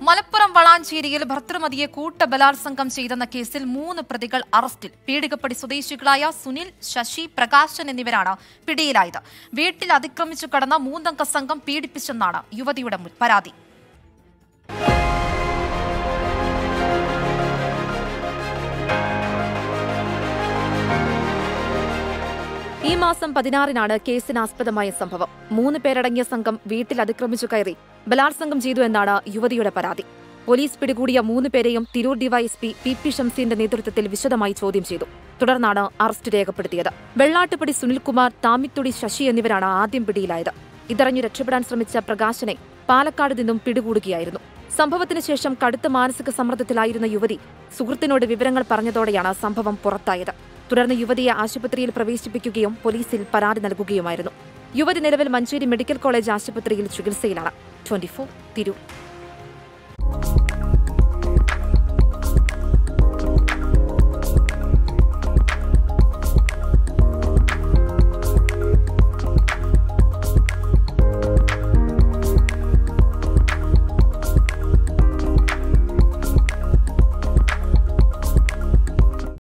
മലപ്പുറം വളാഞ്ചേരിയിൽ ഭർതൃമതിയെ കൂട്ടബലാത്സംഗം ചെയ്തെന്ന കേസിൽ 3 പ്രതികൾ അറസ്റ്റിൽ. പീടികപ്പടി സ്വദേശികളായ സുനിൽ, ശശി, പ്രകാശൻ എന്നിവരാണ് പിടിയിലായത്. വീട്ടിൽ അതിക്രമിച്ചു കടന്ന 3-അംഗ സംഘം പീഡിപ്പിച്ചെന്നാണ് യുവതിയുടെ പരാതി. ഈ മാസം 16-നാണ് കേസിനാസ്പദമായ സംഭവം. 3 പേരടങ്ങിയ സംഘം വീട്ടിൽ അതിക്രമിച്ചു കയറി ബലാത്സംഗം ചെയ്തു എന്നാണ് യുവതിയുടെ പരാതി. പോലീസ് പിടികൂടിയ 3 പേരെയും തിരൂർ ഡിവൈഎസ്പി പി ഷംസീറിന്റെ നേതൃത്വത്തിൽ വിശദമായി ചോദ്യം ചെയ്തു. തുടർന്നാണ് അറസ്റ്റ് രേഖപ്പെടുത്തിയത്. വെള്ളാട്ടുപടി സുനിൽകുമാർ, താമിത്തുടി ശശി എന്നിവരാണ് ആദ്യം പിടിയിലായത്. ഇതറിഞ്ഞു രക്ഷപ്പെടാൻ ശ്രമിച്ച പ്രകാശനെ പാലക്കാട് നിന്നും പിടികൂടുകയായിരുന്നു. സംഭവത്തിന് ശേഷം കടുത്ത മാനസിക സമ്മർദ്ദത്തിലായിരുന്ന യുവതി സുഹൃത്തിനോട് വിവരങ്ങൾ പറഞ്ഞതോടെയാണ് സംഭവം പുറത്തായത്. തുടർന്ന് യുവതിയെ ആശുപത്രിയിൽ പ്രവേശിപ്പിക്കുകയും പോലീസിൽ പരാതി നൽകുകയുമായിരുന്നു. യുവതി നിലവിൽ മഞ്ചേരി മെഡിക്കൽ കോളേജ് ആശുപത്രിയിൽ ചികിത്സയിലാണ്. 24 തിരൂർ.